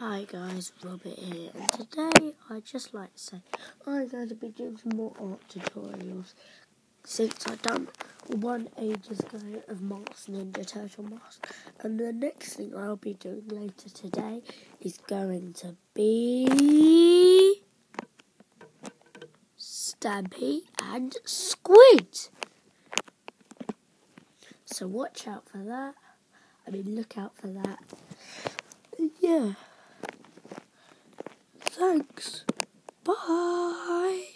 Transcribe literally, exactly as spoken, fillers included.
Hi guys, Robert here, and today I'd just like to say I'm going to be doing some more art tutorials since I've done one ages ago of Mars Ninja Turtle mask, and the next thing I'll be doing later today is going to be Stampy and Squid. So watch out for that. I mean, look out for that. Yeah. Thanks. Bye.